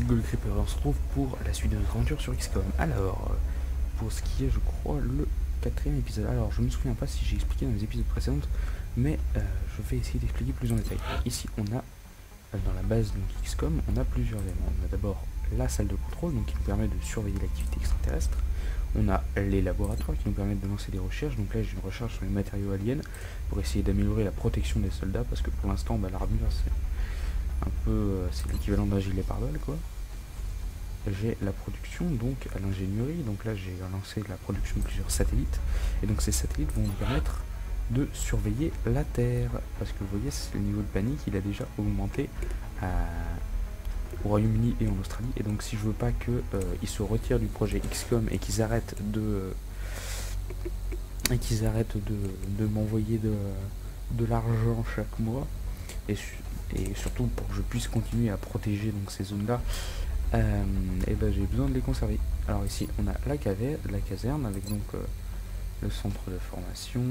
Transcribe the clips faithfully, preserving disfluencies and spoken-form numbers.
Gold Creeper, on se retrouve pour la suite de notre aventure sur X COM. Alors, pour ce qui est, je crois, le quatrième épisode. Alors, je me souviens pas si j'ai expliqué dans les épisodes précédents, mais euh, je vais essayer d'expliquer plus en détail. Ici, on a, euh, dans la base donc X COM, on a plusieurs éléments. On a d'abord la salle de contrôle, donc qui nous permet de surveiller l'activité extraterrestre. On a les laboratoires qui nous permettent de lancer des recherches. Donc là, j'ai une recherche sur les matériaux aliens pour essayer d'améliorer la protection des soldats, parce que pour l'instant, bah, l'armure, c'est un peu, euh, c'est l'équivalent d'un gilet pare-balles, quoi. J'ai la production, donc à l'ingénierie. Donc là, j'ai lancé la production de plusieurs satellites. Et donc ces satellites vont nous permettre de surveiller la Terre. Parce que vous voyez, le niveau de panique, il a déjà augmenté à... au Royaume-Uni et en Australie. Et donc si je veux pas qu'ils euh, se retirent du projet X COM et qu'ils arrêtent de... et qu'ils arrêtent de, de m'envoyer de, de l'argent chaque mois, et, et surtout pour que je puisse continuer à protéger donc ces zones-là, euh, et ben j'ai besoin de les conserver. Alors ici on a la, cave, la caserne avec donc euh, le centre de formation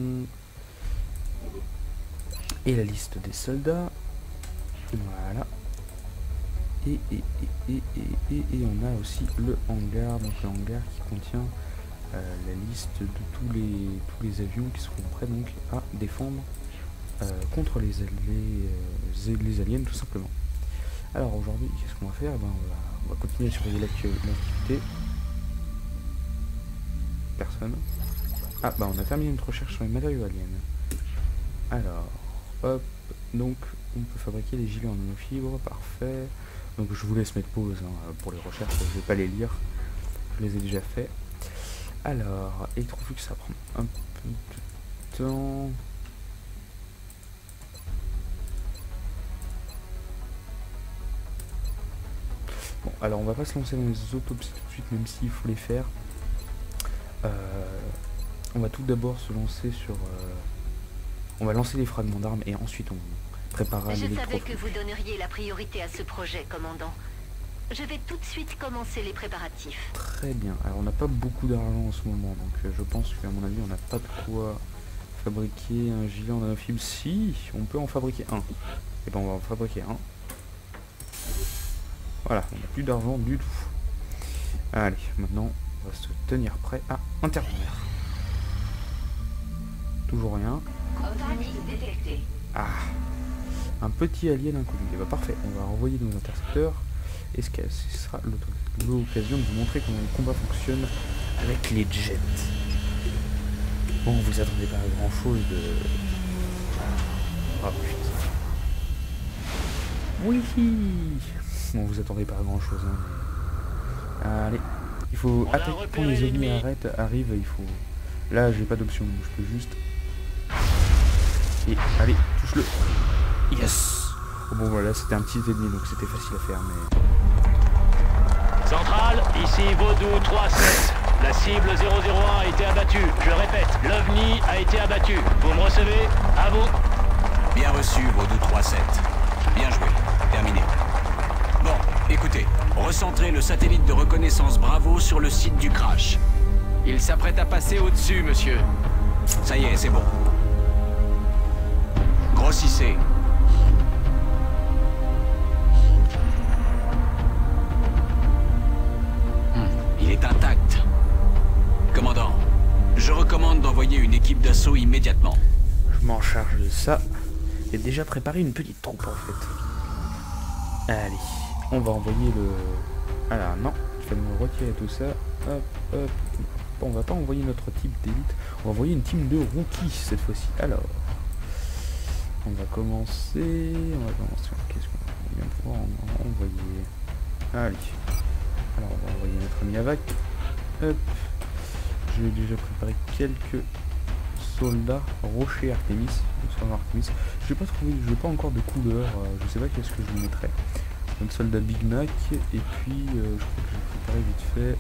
et la liste des soldats. Voilà. Et, et, et, et, et, et on a aussi le hangar, donc le hangar qui contient euh, la liste de tous les, tous les avions qui seront prêts donc à défendre euh, contre les, les, les aliens tout simplement. Alors aujourd'hui, qu'est-ce qu'on va faire? Ben, on, va, on va continuer à surveiller l'activité. Personne. Ah bah on a terminé notre recherche sur les matériaux aliens. Alors, hop, donc on peut fabriquer des gilets en nanofibres, parfait. Donc je vous laisse mettre pause hein, pour les recherches, je vais pas les lire, je les ai déjà fait. Alors, il trouve que ça prend un peu de temps. Bon, alors on va pas se lancer dans les autopsies tout de suite, même s'il faut les faire. Euh, on va tout d'abord se lancer sur... Euh, on va lancer les fragments d'armes et ensuite on préparera Je l'électro. savais que vous donneriez la priorité à ce projet, commandant. Je vais tout de suite commencer les préparatifs. Très bien. Alors on n'a pas beaucoup d'argent en ce moment, donc euh, je pense qu'à mon avis on n'a pas de quoi fabriquer un gilet en nanofibre. Si, on peut en fabriquer un. Et ben on va en fabriquer un. Voilà, on n'a plus d'argent du tout. Allez, maintenant on va se tenir prêt à intervenir. Toujours rien. Ah, un petit alien inconnu. Et bah parfait, on va envoyer nos intercepteurs. Et ce, ce sera l'occasion de vous montrer comment le combat fonctionne avec les jets. Bon, vous attendez pas à grand chose de... Oh putain. Oui. Bon, vous attendez pas à grand chose. Hein, mais... Allez, il faut attaquer quand les ennemis arrêtent, arrivent. Il faut. Là, j'ai pas d'option, je peux juste. Et allez, touche-le. Yes. Bon voilà, c'était un petit ennemi donc c'était facile à faire mais... Centrale, ici Vaudou trois sept. La cible zéro zéro un a été abattue. Je répète, l'OVNI a été abattu. Vous me recevez? À vous. Bien reçu, Vaudou trois sept. Bien joué. Terminé. Bon, écoutez, recentrez le satellite de reconnaissance Bravo sur le site du crash. Il s'apprête à passer au-dessus, monsieur. Ça y est, c'est bon. Grossissez. Il est intact. Commandant, je recommande d'envoyer une équipe d'assaut immédiatement. Je m'en charge de ça. J'ai déjà préparé une petite troupe en fait. Allez, on va envoyer le... Alors non, je vais me retirer tout ça. Hop, hop. On va pas envoyer notre type d'élite. On va envoyer une team de rookies cette fois-ci. Alors, on va commencer... On va commencer... Qu'est-ce qu'on va bien pouvoir en envoyer? Allez. Alors on va envoyer notre ami Avac. Hop. Je vais déjà préparer quelques soldats. Rocher Artemis. Artemis. Je n'ai pas trouvé, je n'ai pas encore de couleur. Euh, je sais pas qu'est-ce que je vous mettrai. Donc soldat Big Mac. Et puis euh, je crois que je vais préparer vite fait.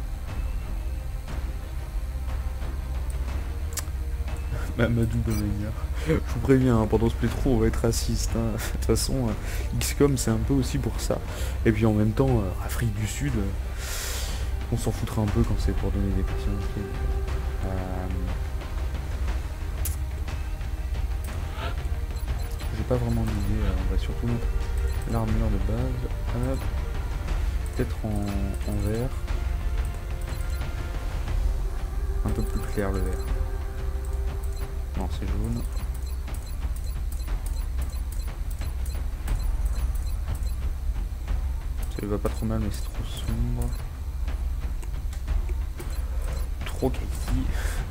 Mamadou Bonanière. Je vous préviens, hein, pendant ce playthrough on va être raciste. Hein. De toute façon, euh, X COM c'est un peu aussi pour ça. Et puis en même temps, euh, Afrique du Sud, euh, on s'en foutra un peu quand c'est pour donner des personnalités. Euh... J'ai pas vraiment d'idée, on va surtout mettre l'armure de base. Hop. peut-être en, en vert. Un peu plus clair le vert. Non, c'est jaune. Ça lui va pas trop mal, mais c'est trop sombre. Trop kaki.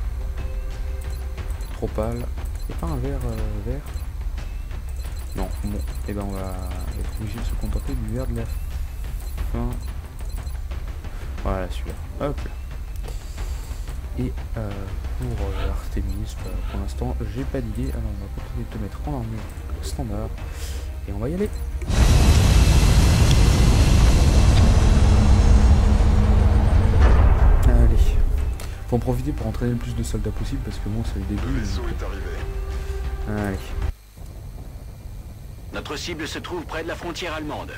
Trop pâle. C'est pas un vert euh, vert? Non, bon, et eh ben on va être obligé de se contenter du vert de la fin. Voilà, super. Hop là. Et euh, pour euh, Artemis, bah, pour l'instant, j'ai pas d'idée. Alors on va continuer de te mettre en armure standard. Et on va y aller. Allez. Faut en profiter pour entraîner le plus de soldats possible parce que bon, c'est le début. Le vaisseau est arrivé. Allez. Notre cible se trouve près de la frontière allemande.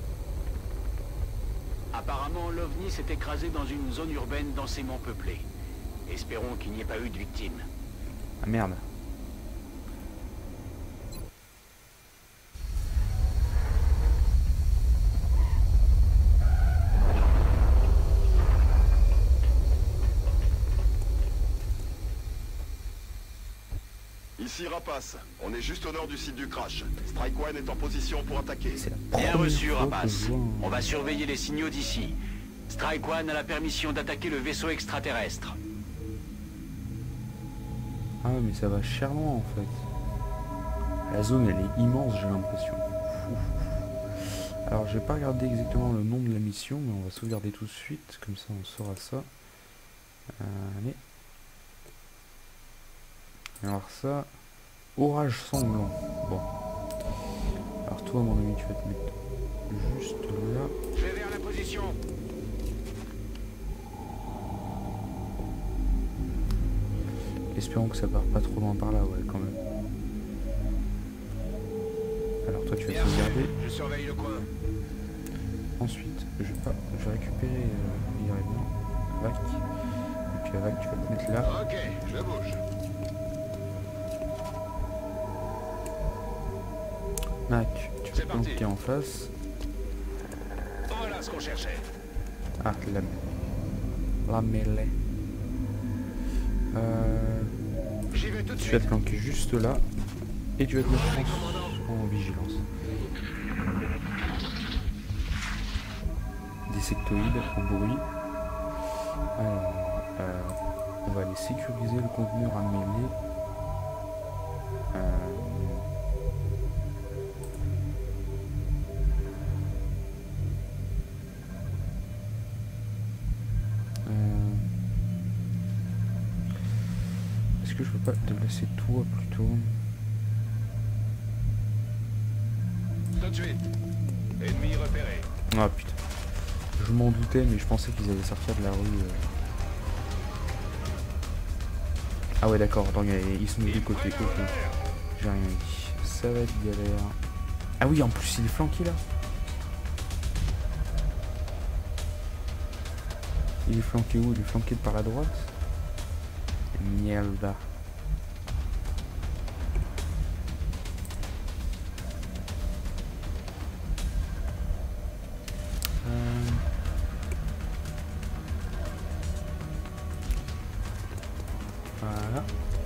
Apparemment, l'OVNI s'est écrasé dans une zone urbaine densément peuplée. Espérons qu'il n'y ait pas eu de victimes. Ah merde. Ici Rapace, on est juste au nord du site du crash. Strike One est en position pour attaquer. C'est la Bien première reçu, fois que Rapace. je vois un- On va surveiller les signaux d'ici. Strike One a la permission d'attaquer le vaisseau extraterrestre. Ah mais ça va cher loin en fait. La zone elle est immense, j'ai l'impression. Alors j'ai pas regardé exactement le nom de la mission, mais on va sauvegarder tout de suite, comme ça on saura ça. Euh, allez. Alors ça, orage sanglant. Bon. Alors toi mon ami tu vas te mettre juste là. Je vais vers la position. Espérons que ça part pas trop loin par là, ouais quand même. Alors toi tu vas sauvegarder. Je surveille le coin. Ensuite, je vais, pas, je vais récupérer euh, Irène, Vac. Et puis Vac, tu vas te mettre là. Ok, je bouge. Mac, tu vas C'est te parti. planquer en face. Voilà ce qu'on cherchait. Ah, la, la mêlée. Euh, J'y vais tout de tu vas suite. te planquer juste là. Et tu vas te mettre en, en vigilance. Des sectoïdes au bruit. Alors, euh, on va aller sécuriser le conteneur à mêler. Euh, euh, Est-ce que je peux pas te laisser toi plutôt? Tout de suite. Ennemi repéré. Ah putain. Je m'en doutais, mais je pensais qu'ils allaient sortir de la rue. euh. Ah ouais d'accord, donc ils sont des deux côtés. Ok. J'ai rien dit. Ça va être galère. Ah oui, en plus il est flanqué là. Il est flanqué où? Il est flanqué par la droite. Mierda. Euh... Voilà.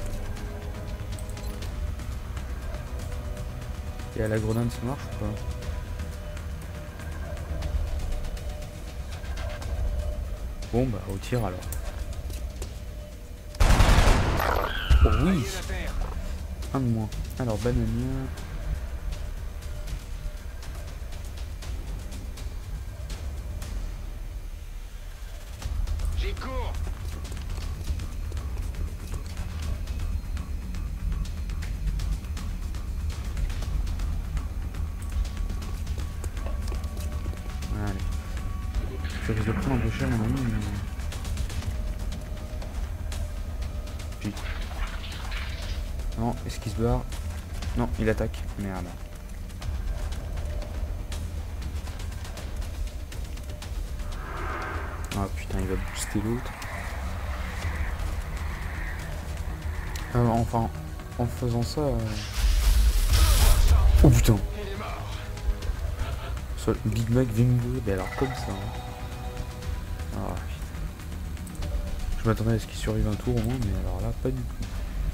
Et à la grenade ça marche ou pas? Bon bah au tir alors. Oh oui. Un de moins. Alors bananier. J'y cours. Allez. Je risque de prendre un peu cher mon ami. Mais... Putain. Non, est-ce qu'il se barre? Non, il attaque. Merde. Ah putain, il va booster l'autre. Euh, enfin, en faisant ça... euh, Oh putain. Soit Big Mac vient mourir, mais alors comme ça. Hein. Ah, putain. Je m'attendais à ce qu'il survive un tour au moins, mais alors là, pas du tout.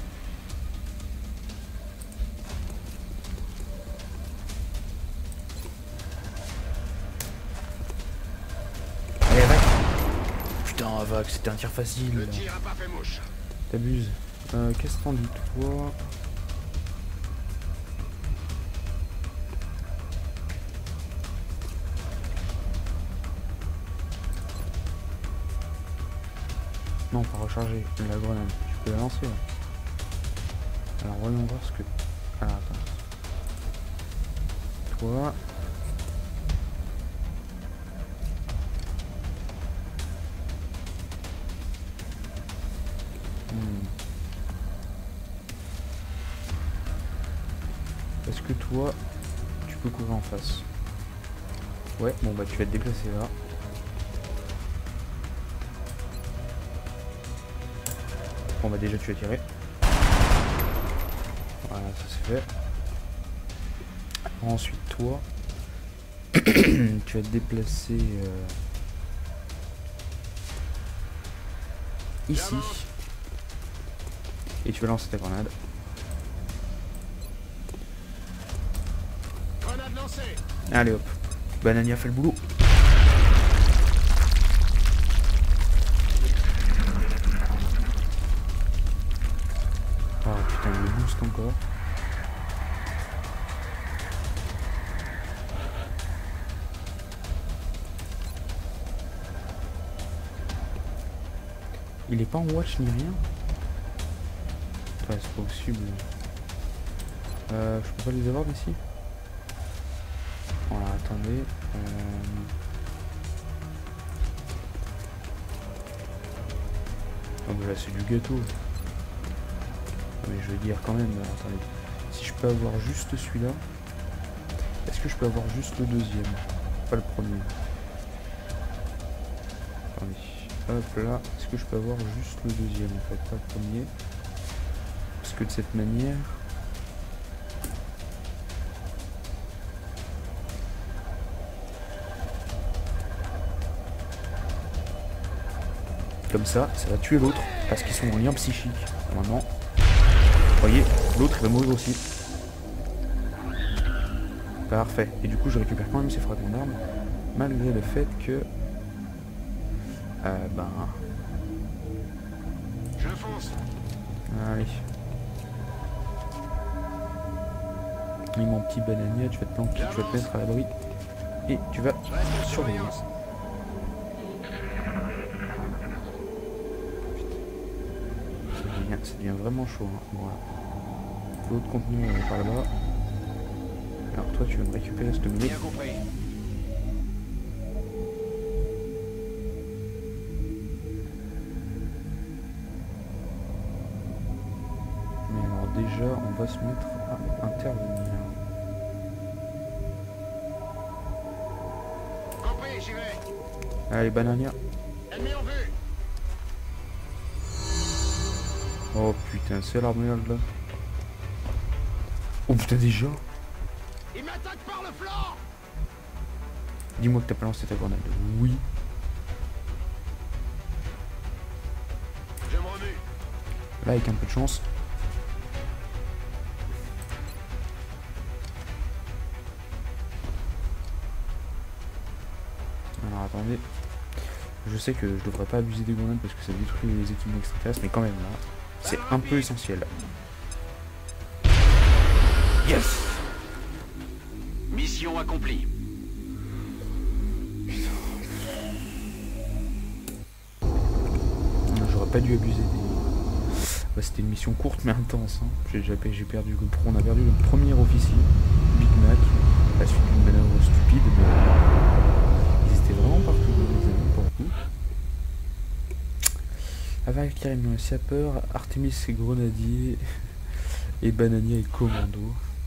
Allez, Avac. Putain, Avac, c'était un tir facile. Le tir a pas fait mouche. T'abuses. Euh, qu'est-ce que t'en dis, toi? Non, pas recharger, la grenade. Tu peux la lancer. Ouais. Alors voyons voir ce que... Ah, attends. Toi... Hmm. Est-ce que toi, tu peux courir en face? Ouais, bon bah tu vas te déplacer là. Bon bah déjà tu as tiré. Voilà, ça c'est fait. Ensuite toi, tu vas te déplacer euh, ici. Et tu vas lancer ta grenade. Grenade lancée. Allez hop. Banania fait le boulot. Oh putain, il me booste encore. Il est pas en watch ni rien. Ouais, c'est pas possible. Euh, je peux pas les avoir d'ici. Voilà, attendez. Euh... Oh bah là c'est du gâteau. Mais je veux dire quand même, attendez. Si je peux avoir juste celui-là. Est-ce que je peux avoir juste le deuxième? Pas le premier. Attendez. Hop là. Est-ce que je peux avoir juste le deuxième en fait? Pas le premier. Parce que de cette manière... Comme ça, ça va tuer l'autre. Parce qu'ils sont en lien psychique. Normalement. Vous voyez, l'autre il va mourir aussi. Parfait. Et du coup je récupère quand même ces fragments d'armes. Malgré le fait que... Euh, ben... Je fonce. Allez. Et mon petit bananier, tu vas te planquer, tu vas te mettre à l'abri. Et tu vas surveiller. Ça devient, ça devient vraiment chaud. Hein. Voilà. L'autre contenu est par là-bas. Alors toi tu vas me récupérer cette minute. Bien compris. Mais alors déjà on va se mettre à intervenir. Compris, j'y vais. Allez banania. Ennemi en vue. Oh putain, c'est la merde là. Oh putain déjà. Il m'attaque par le flanc. Dis-moi que t'as pas lancé ta grenade. Oui. Je me remue. Là avec un peu de chance. Alors attendez. Je sais que je devrais pas abuser des grenades parce que ça détruit les équipements extraterrestres, mais quand même là, c'est un peu essentiel. Yes. Mission accomplie. J'aurais pas dû abuser des... Bah, c'était une mission courte mais intense. Hein. J'ai déjà j'ai perdu le... On a perdu le premier officier, Big Mac, à la suite d'une manœuvre stupide, mais ils étaient vraiment partout les amis pour le coup. Avec carrément sapeur, Artemis et grenadier et Banania et commando.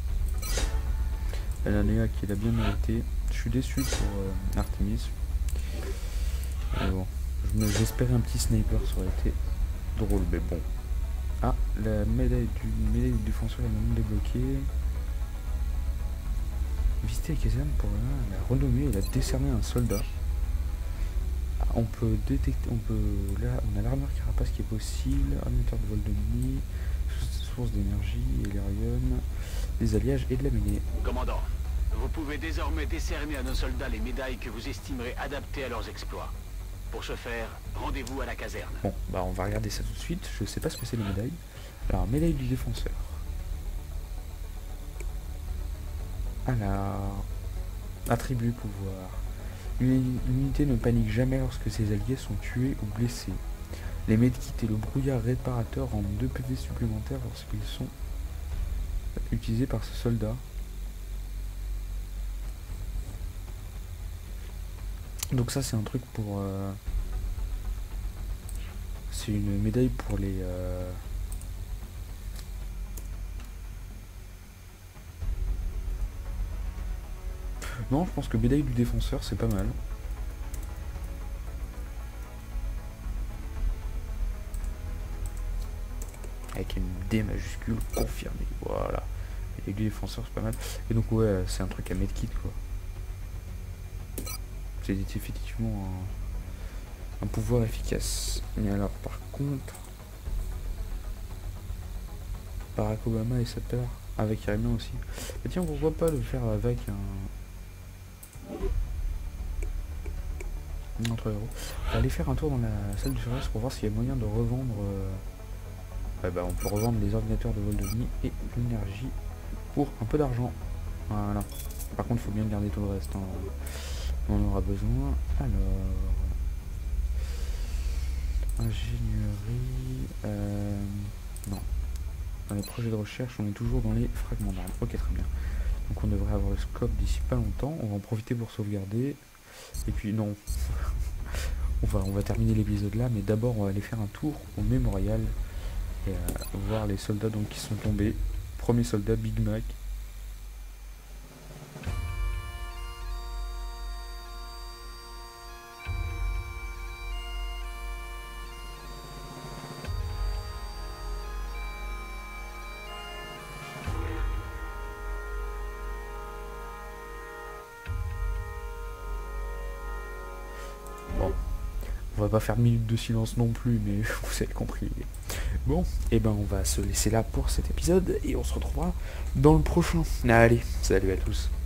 Banania qui l'a bien mérité. Je suis déçu pour euh, Artemis. Mais bon, j'espérais un petit sniper, ça aurait été drôle, mais bon. Ah, la médaille du médaille du défenseur est maintenant débloquée. Visiter la caserne pour la, la renommer et la décerner à un soldat. Ah, on peut détecter, on peut, là, on a l'armure carapace qui est possible, ordinateur de vol de nuit, source d'énergie, Elerium, des alliages et de la mêlée. Commandant, vous pouvez désormais décerner à nos soldats les médailles que vous estimerez adaptées à leurs exploits. Pour ce faire, rendez-vous à la caserne. Bon, bah on va regarder ça tout de suite. Je sais pas ce que c'est les médailles. Alors, médaille du défenseur. Alors, attribut pouvoir. Une unité ne panique jamais lorsque ses alliés sont tués ou blessés. Les medkits et le brouillard réparateur rendent deux P V supplémentaires lorsqu'ils sont utilisés par ce soldat. Donc ça c'est un truc pour... Euh, c'est une médaille pour les... Euh, non, je pense que médaille du défenseur c'est pas mal. Avec une D majuscule confirmée. Voilà. Médaille du défenseur c'est pas mal. Et donc ouais, c'est un truc à medkit quoi. C'est effectivement un, un pouvoir efficace. Mais alors par contre, Barack Obama et sa peur avec Iron Man aussi. Et tiens, pourquoi pas le faire avec un, un autre héros. On va aller faire un tour dans la salle du service pour voir s'il y a moyen de revendre. Euh... Ouais, bah, on peut revendre les ordinateurs de vol de nuit et l'énergie pour un peu d'argent. Voilà. Par contre, il faut bien garder tout le reste. Hein. On aura besoin. Alors, ingénierie. Euh, non. Dans les projets de recherche, on est toujours dans les fragments d'armes. Ok, très bien. Donc on devrait avoir le scope d'ici pas longtemps. On va en profiter pour sauvegarder. Et puis non. on va on va terminer l'épisode là, mais d'abord on va aller faire un tour au mémorial et euh, voir les soldats donc qui sont tombés. Premier soldat, Big Mac. On va pas faire de minute de silence non plus, mais vous avez compris. Bon, et ben on va se laisser là pour cet épisode et on se retrouvera dans le prochain. Allez, salut à tous.